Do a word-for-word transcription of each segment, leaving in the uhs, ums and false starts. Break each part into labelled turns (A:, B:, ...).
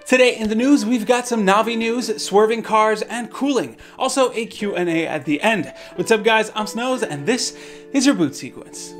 A: Today in the news, we've got some Navi news, swerving cars, and cooling. Also a Q and A at the end. What's up guys, I'm Snows, and this is your boot sequence.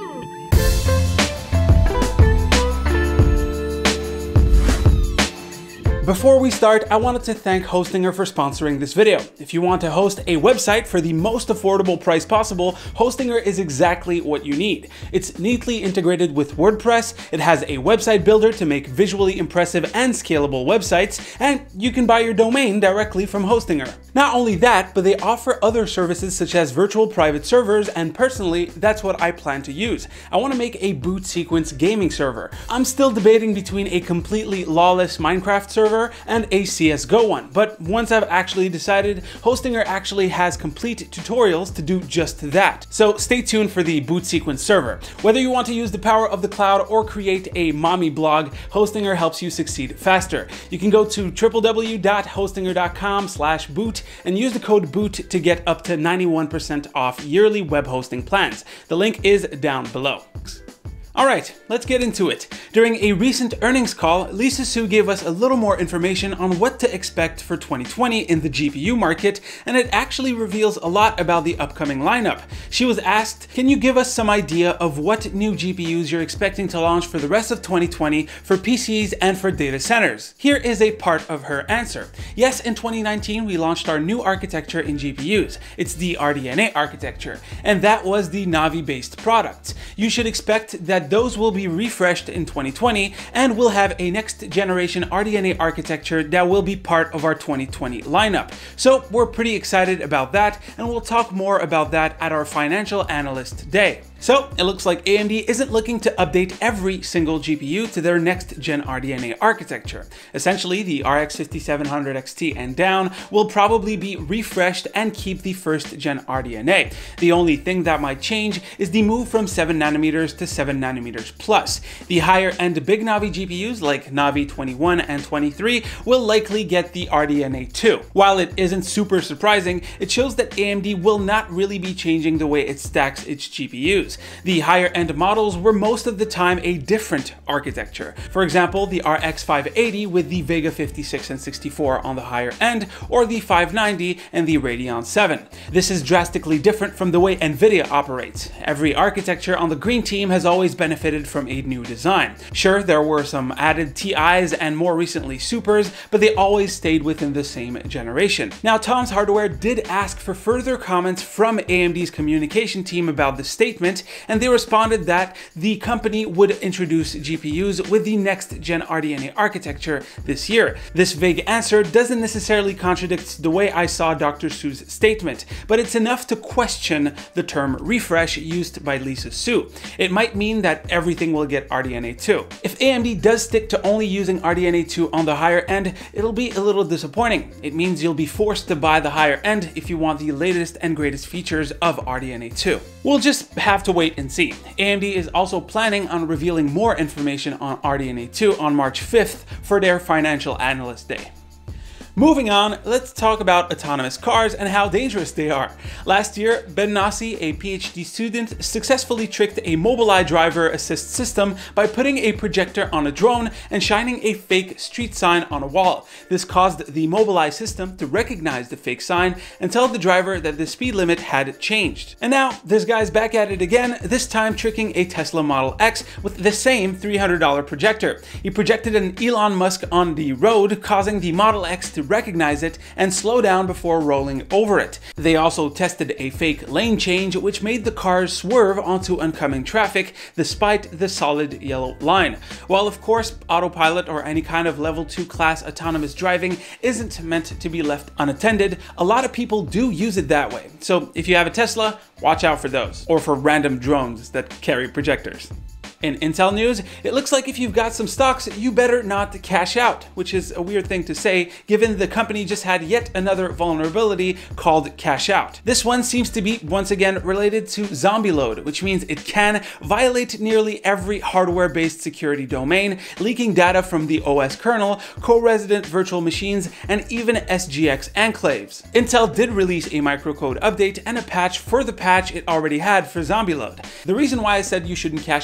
A: Before we start, I wanted to thank Hostinger for sponsoring this video. If you want to host a website for the most affordable price possible, Hostinger is exactly what you need. It's neatly integrated with WordPress, it has a website builder to make visually impressive and scalable websites, and you can buy your domain directly from Hostinger. Not only that, but they offer other services such as virtual private servers, and personally, that's what I plan to use. I want to make a boot sequence gaming server. I'm still debating between a completely lawless Minecraft server and a C S G O one, but once I've actually decided, Hostinger actually has complete tutorials to do just that. So stay tuned for the boot sequence server. Whether you want to use the power of the cloud or create a mommy blog, Hostinger helps you succeed faster. You can go to w w w dot hostinger dot com slash boot and use the code BOOT to get up to ninety-one percent off yearly web hosting plans. The link is down below. Alright, let's get into it. During a recent earnings call, Lisa Su gave us a little more information on what to expect for twenty twenty in the G P U market, and it actually reveals a lot about the upcoming lineup. She was asked, can you give us some idea of what new G P Us you're expecting to launch for the rest of twenty twenty for P Cs and for data centers? Here is a part of her answer. Yes, in twenty nineteen we launched our new architecture in G P Us. It's the R D N A architecture, and that was the Navi based product. You should expect that those will be refreshed in twenty twenty, and we'll have a next generation R D N A architecture that will be part of our twenty twenty lineup. So we're pretty excited about that, and we'll talk more about that at our financial analyst day. So it looks like A M D isn't looking to update every single G P U to their next gen R D N A architecture. Essentially, the R X fifty-seven hundred X T and down will probably be refreshed and keep the first gen R D N A. The only thing that might change is the move from seven nanometers to seven nanometers plus. The higher end Big Navi G P Us like Navi twenty-one and twenty-three will likely get the R D N A two. While it isn't super surprising, it shows that A M D will not really be changing the way it stacks its G P Us. The higher end models were most of the time a different architecture. For example, the R X five eighty with the Vega fifty-six and sixty-four on the higher end, or the five ninety and the Radeon seven. This is drastically different from the way Nvidia operates. Every architecture on the green team has always benefited from a new design. Sure, there were some added T Is and more recently Supers, but they always stayed within the same generation. Now, Tom's Hardware did ask for further comments from A M D's communication team about the statement, and they responded that the company would introduce G P Us with the next gen R D N A architecture this year. This vague answer doesn't necessarily contradict the way I saw Doctor Su's statement, but it's enough to question the term refresh used by Lisa Su. It might mean that everything will get R D N A two. If A M D does stick to only using R D N A two on the higher end, it'll be a little disappointing. It means you'll be forced to buy the higher end if you want the latest and greatest features of R D N A two. We'll just have to wait and see. A M D is also planning on revealing more information on R D N A two on March fifth for their financial analyst day. Moving on, let's talk about autonomous cars and how dangerous they are. Last year, Ben Nassi, a PhD student, successfully tricked a Mobileye driver assist system by putting a projector on a drone and shining a fake street sign on a wall. This caused the Mobileye system to recognize the fake sign and tell the driver that the speed limit had changed. And now, this guy's back at it again, this time tricking a Tesla Model X with the same three hundred dollar projector. He projected an Elon Musk on the road, causing the Model X to recognize it and slow down before rolling over it. They also tested a fake lane change, which made the cars swerve onto oncoming traffic despite the solid yellow line. While of course autopilot or any kind of level two class autonomous driving isn't meant to be left unattended, a lot of people do use it that way. So if you have a Tesla, watch out for those, or for random drones that carry projectors. In Intel news, it looks like if you've got some stocks, you better not cash out, which is a weird thing to say given the company just had yet another vulnerability called cash out. This one seems to be once again related to zombie load, which means it can violate nearly every hardware-based security domain, leaking data from the O S kernel, co-resident virtual machines, and even S G X enclaves. Intel did release a microcode update and a patch for the patch it already had for zombie load. The reason why I said you shouldn't cash out at the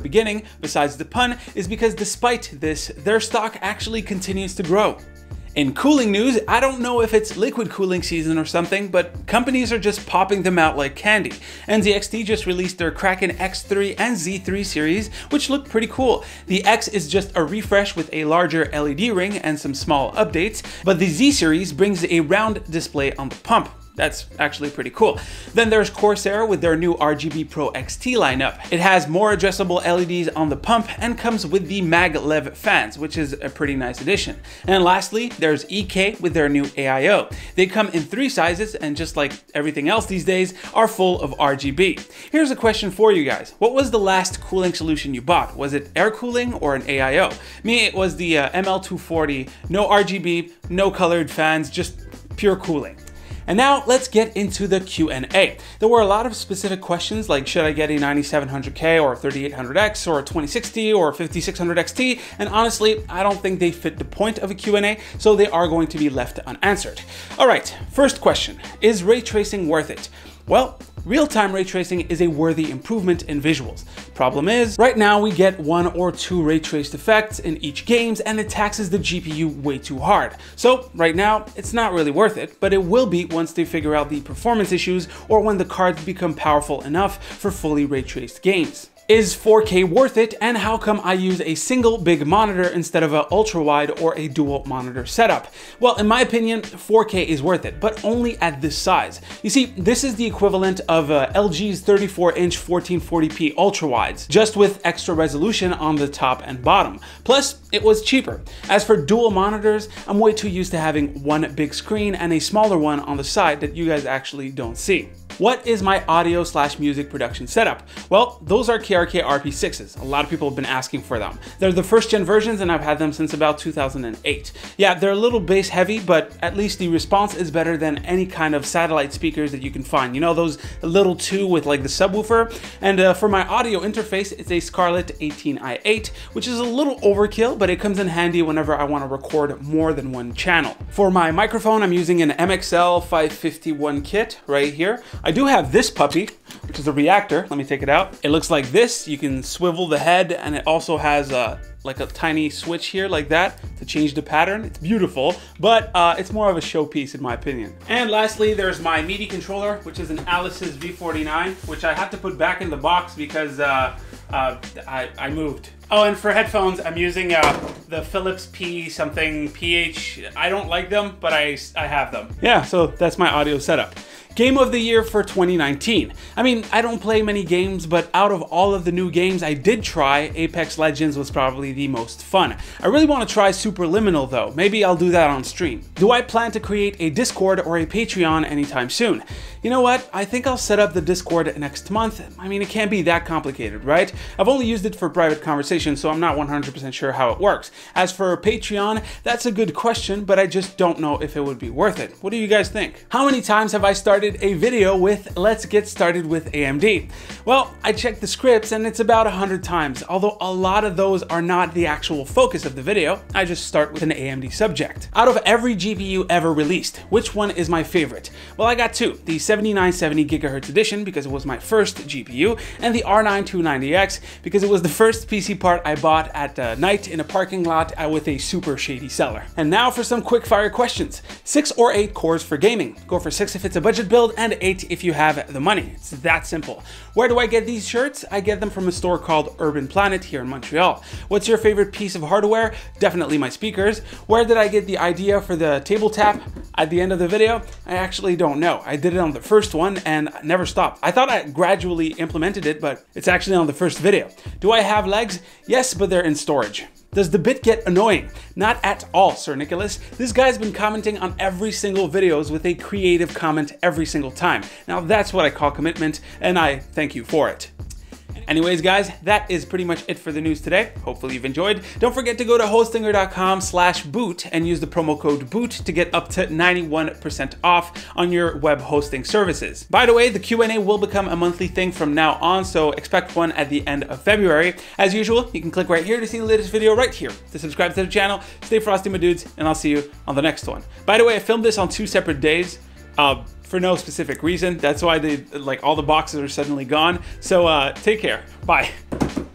A: beginning, besides the pun, is because despite this, their stock actually continues to grow. In cooling news, I don't know if it's liquid cooling season or something, but companies are just popping them out like candy. N Z X T just released their Kraken X three and Z three series, which look pretty cool. The X is just a refresh with a larger L E D ring and some small updates, but the Z series brings a round display on the pump. That's actually pretty cool. Then there's Corsair with their new R G B Pro X T lineup. It has more adjustable L E Ds on the pump and comes with the maglev fans, which is a pretty nice addition. And lastly, there's E K with their new A I O. They come in three sizes and just like everything else these days, are full of R G B. Here's a question for you guys. What was the last cooling solution you bought? Was it air cooling or an A I O? Me, it was the uh, M L two forty, no R G B, no colored fans, just pure cooling. And now let's get into the Q and A. There were a lot of specific questions like should I get a ninety-seven hundred K or thirty-eight hundred X or a twenty sixty or fifty-six hundred X T, and honestly, I don't think they fit the point of a Q and A, so they are going to be left unanswered. All right, first question, is ray tracing worth it? Well, real-time ray tracing is a worthy improvement in visuals. Problem is, right now we get one or two ray traced effects in each games and it taxes the G P U way too hard. So right now, it's not really worth it, but it will be once they figure out the performance issues or when the cards become powerful enough for fully ray traced games. Is four K worth it, and how come I use a single big monitor instead of an ultra wide or a dual monitor setup? Well, in my opinion, four K is worth it, but only at this size. You see, this is the equivalent of uh, L G's thirty-four inch fourteen forty p ultra wides, just with extra resolution on the top and bottom. Plus, it was cheaper. As for dual monitors, I'm way too used to having one big screen and a smaller one on the side that you guys actually don't see. What is my audio slash music production setup? Well, those are K R K R P sixes. A lot of people have been asking for them. They're the first gen versions and I've had them since about two thousand eight. Yeah, they're a little bass heavy, but at least the response is better than any kind of satellite speakers that you can find. You know, those little two with like the subwoofer? And uh, for my audio interface, it's a Scarlett eighteen i eight, which is a little overkill, but it comes in handy whenever I want to record more than one channel. For my microphone, I'm using an M X L five fifty-one kit right here. I do have this puppy, which is a reactor. Let me take it out. It looks like this. You can swivel the head, and it also has a, like a tiny switch here like that to change the pattern. It's beautiful, but uh, it's more of a showpiece in my opinion. And lastly, there's my MIDI controller, which is an Alice's V forty-nine, which I had to put back in the box because uh, uh, I, I moved. Oh, and for headphones, I'm using uh, the Philips P something P H. I don't like them, but I, I have them. Yeah, so that's my audio setup. Game of the year for twenty nineteen. I mean, I don't play many games, but out of all of the new games I did try, Apex Legends was probably the most fun. I really want to try Superliminal though. Maybe I'll do that on stream. Do I plan to create a Discord or a Patreon anytime soon? You know what? I think I'll set up the Discord next month. I mean, it can't be that complicated, right? I've only used it for private conversation, so I'm not one hundred percent sure how it works. As for Patreon, that's a good question, but I just don't know if it would be worth it. What do you guys think? How many times have I started a video with let's get started with A M D? Well, I checked the scripts and it's about a hundred times, although a lot of those are not the actual focus of the video. I just start with an A M D subject. Out of every G P U ever released, which one is my favorite? Well, I got two, the seventy-nine seventy gigahertz edition because it was my first G P U, and the R nine two ninety X because it was the first P C part I bought at uh, night in a parking lot uh, with a super shady seller. And now for some quick fire questions. Six or eight cores for gaming? Go for six if it's a budget build and eight if you have the money. It's that simple. Where do I get these shirts? I get them from a store called Urban Planet here in Montreal. What's your favorite piece of hardware? Definitely my speakers. Where did I get the idea for the table tap at the end of the video? I actually don't know. I did it on the first one and never stopped. I thought I gradually implemented it, but it's actually on the first video. Do I have legs? Yes, but they're in storage. Does the bit get annoying? Not at all, Sir Nicholas. This guy's been commenting on every single videos with a creative comment every single time. Now that's what I call commitment, and I thank you for it. Anyways, guys, that is pretty much it for the news today. Hopefully you've enjoyed. Don't forget to go to hostinger dot com slash boot and use the promo code BOOT to get up to ninety-one percent off on your web hosting services. By the way, the Q and A will become a monthly thing from now on, so expect one at the end of February. As usual, you can click right here to see the latest video right here, to subscribe to the channel. Stay frosty, my dudes, and I'll see you on the next one. By the way, I filmed this on two separate days. Uh, for no specific reason. That's why they, like all the boxes are suddenly gone. So uh, take care. Bye.